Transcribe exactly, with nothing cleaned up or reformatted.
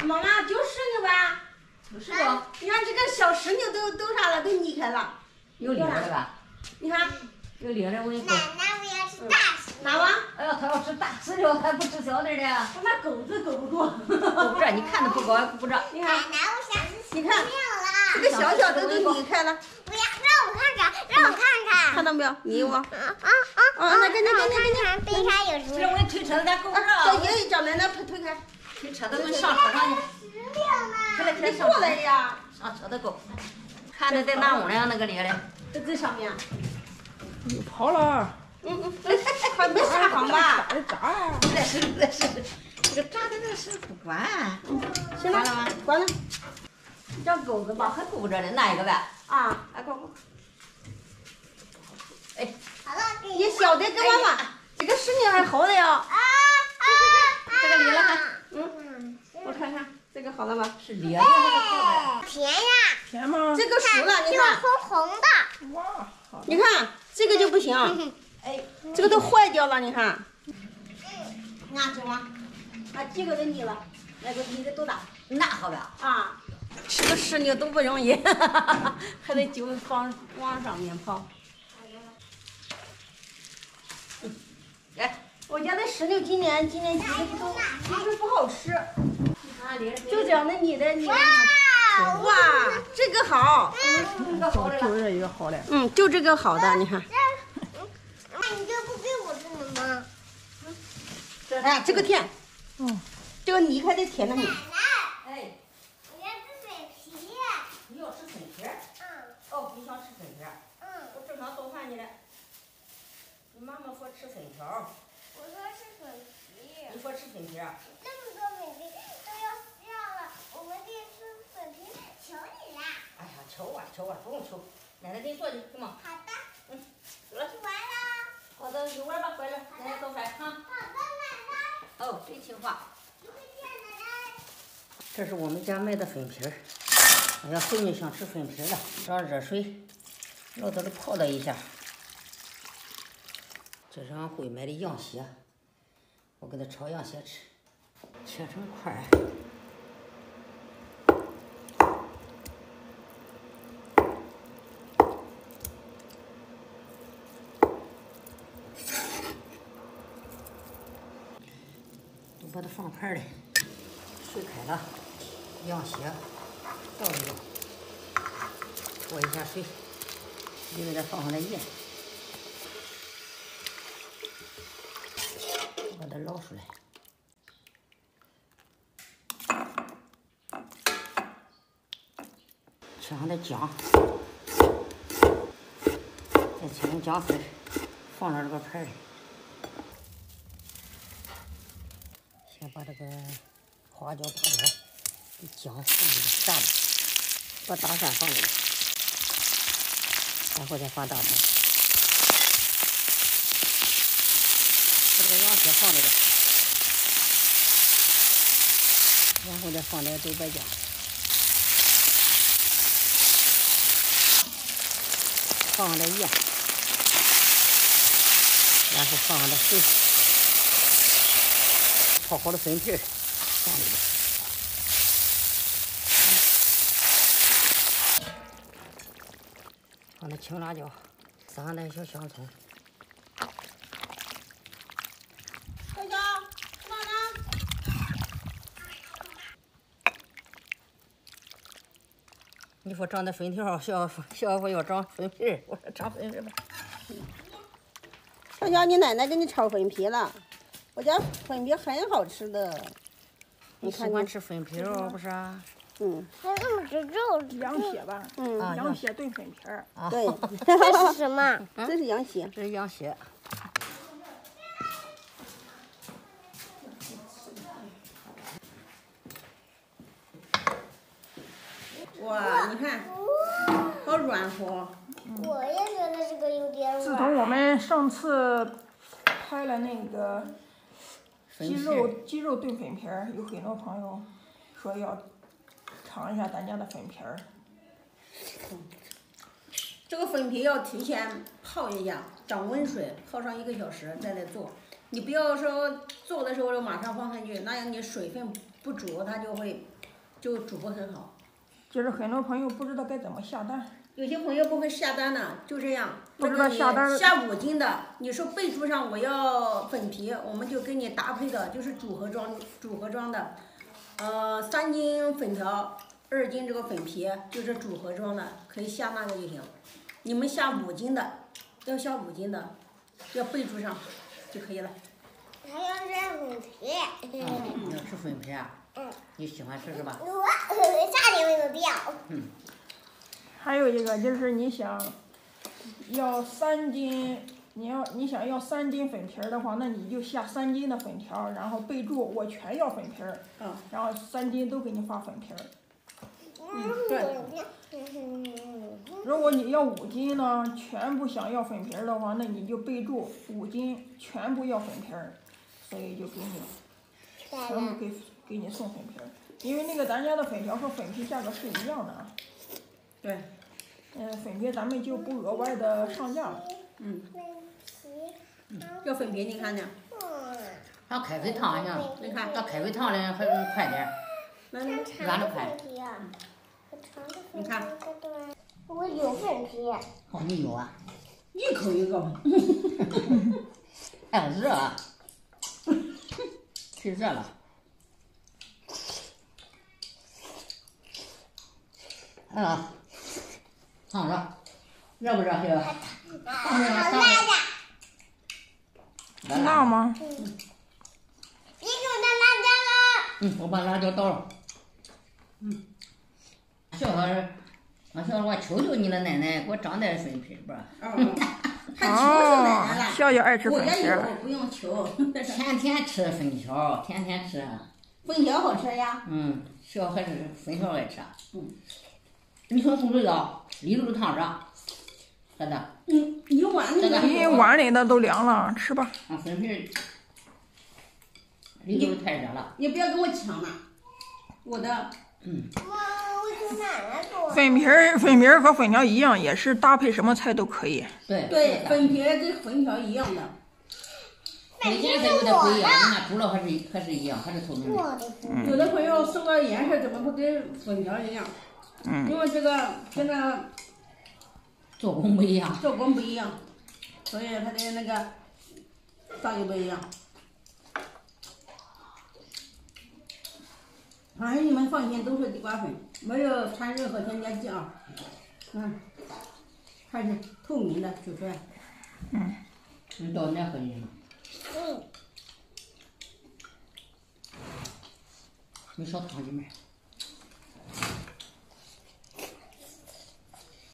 妈妈就石榴吧， 有石榴。 你看这个小石榴都都啥了，都裂开了。 有裂的吧？ 你看， 有裂的我给你奶奶，我要吃大石榴。 拿吧。 哎呀，他要吃大石榴，还不吃小点的。 我那狗子狗不住。 够不着，你看都不高，够不着。 你看， 奶奶，我想吃石榴了。 这个小小的都裂开了。 不要，让我看看，让我看看。 看到没有？你我。 啊啊啊！ 啊，那给你给你给你，背上有什么？ 这我推车咱够不着。 这爷爷叫奶奶推开。 推车都能上车上去。 石榴呢？ 推来推你过来呀。 上车都够。看着在哪屋呢？那个裂的。 在这上面。 又跑了。 嗯嗯，还没杀好吧？ 咋咋呀？ 再试再试，这个炸的这是不管。 行了， 关了吗？ 关了。 这钩子吧，还够不着呢，拿一个呗。 啊， 哎，够够。哎， 好了，给你小的给我吧，这个石榴还好的呀。 啊啊！ 这个裂了还？ 嗯，我看看这个好了吧？ 是裂的还是好的？ 甜呀！ 甜吗？ 这个熟了，你这个看， 红红的。 哇，好。 你看这个就不行， 哎， 这个都坏掉了，你看。你看这吗？啊，几个都腻了，那个你的多大？ 那好呗。 啊，吃个石榴都不容易，还得就往往上面跑。 来， 我家的石榴今年今年几个都其实不好吃， 啊，裂就这样的腻的腻的。 哇！ 哇，这个好， 这个好的了。 就这一个好的。 嗯，就这个好的，你看。 那你就不给我吃了吗？ 哎，这个甜， 嗯， 这个离开的甜的很。 奶奶， 哎， 我要吃水皮。 你要吃粉皮儿？ 嗯哦，你想吃粉皮儿？ 嗯， 我正想做饭去了。你妈妈说吃粉条， 我说是粉皮。 你说吃粉皮儿？ 这么多粉皮都要掉了，我们得吃粉皮，求你啦！ 哎呀，求啊求啊，不用求，奶奶给你做去，行吗？ 好的， 嗯，走了。 吃完了。 好的，一会儿吧，乖了，奶奶做饭哈。 好的，奶奶。 哦，真听话。 一会见，奶奶。 这是我们家卖的粉皮儿。哎呀，闺女想吃粉皮儿了，烧热水，老早的泡了一下。这是俺会买的羊血，我给它炒羊血吃，切成块儿。都把它放盘儿里，水开了，羊血倒里头，过一下水，里面再放上点盐。把它捞出来，切上点姜，再切成姜丝，放到这个盘里。先把这个花椒、八角、姜放里头炸了，把大蒜放里头，然后再放大蒜。把这个羊血放里头，然后再放点豆瓣酱，放上点盐，然后放上点水，泡好的粉皮放里头，放点青辣椒，撒上点小香葱。你说长的粉条，小小伙要长粉皮，我说长粉皮吧。 小小，你奶奶给你炒粉皮了，我家粉皮很好吃的。 你喜欢吃粉皮哦，不是啊？ 嗯。 还有那么多肉， 羊血吧？ 嗯。 羊血炖粉皮儿。 啊， 对。 这是什么？ 这是羊血。 这是羊血。 哇，你看，好软和。 我也觉得这个有点软。 自从我们上次拍了那个鸡肉鸡肉炖粉皮儿，有很多朋友说要尝一下咱家的粉皮儿。 这个粉皮要提前泡一下，涨温水，泡上一个小时再来做。你不要说做的时候就马上放上去，那样你水分不足，它就会就煮不很好。 就是很多朋友不知道该怎么下单。 有些朋友不会下单呢，就这样。 不知道下单。 下五斤的，你说备注上我要粉皮，我们就给你搭配的就是组合装，组合装的，呃，三斤粉条，二斤这个粉皮，就是组合装的，可以下那个就行。你们下五斤的，要下五斤的，要备注上就可以了。 还要吃粉皮。 嗯，要吃粉皮啊？ 嗯。 你喜欢吃是吧？ 我差点没有掉。 嗯。 还有一个就是你想要三斤，你要你想要三斤粉皮儿的话，那你就下三斤的粉条，然后备注我全要粉皮儿， 嗯， 然后三斤都给你发粉皮儿。 嗯，对。 如果你要五斤呢，全部想要粉皮儿的话，那你就备注五斤全部要粉皮儿，所以就给你全部给给你送粉皮儿，因为那个咱家的粉条和粉皮价格是一样的啊。 对。 嗯，粉皮咱们就不额外的上架了。 嗯。要粉皮，你看呢？ 上开水烫一下， 你看， 到开水烫的还快点，软的快。 你看。 我有粉皮。 哦，你有啊？ 一口一个。 哎，热啊！太热了。哎呀，烫热，热不热？这个。 好辣的。 辣吗？ 别给我的辣椒了。 嗯，我把辣椒倒了。嗯。小孩，俺小孩，我求求你了，奶奶，给我长点粉皮吧。 哦。还求求奶奶了。 笑笑爱吃粉皮。 我家有，不用求。 天天吃粉条，天天吃。 粉条好吃呀。 嗯，小孩子粉条爱吃。 嗯。 你从红水澡一路烫着，真的。 嗯，一碗那个。 你碗里的都凉了，吃吧。 啊，粉皮里头太热了。 你不要跟我抢了，我的。 嗯。 妈，我从奶奶做。 粉皮儿，粉皮儿和粉条一样，也是搭配什么菜都可以。 对。 对，粉皮跟粉条一样的。 粉颜色有点不一样，你看煮了还是还是一样，还是透明的。 有的朋友说个颜色怎么不跟粉条一样？ 嗯。 因为这个跟那做工不一样。 做工不一样，所以它的那个道理不一样。反正你们放心，都是地瓜粉，没有掺任何添加剂啊。嗯，还是透明的，煮出来。 嗯。 你倒奶喝进去吗？ 嗯。 没少汤里面。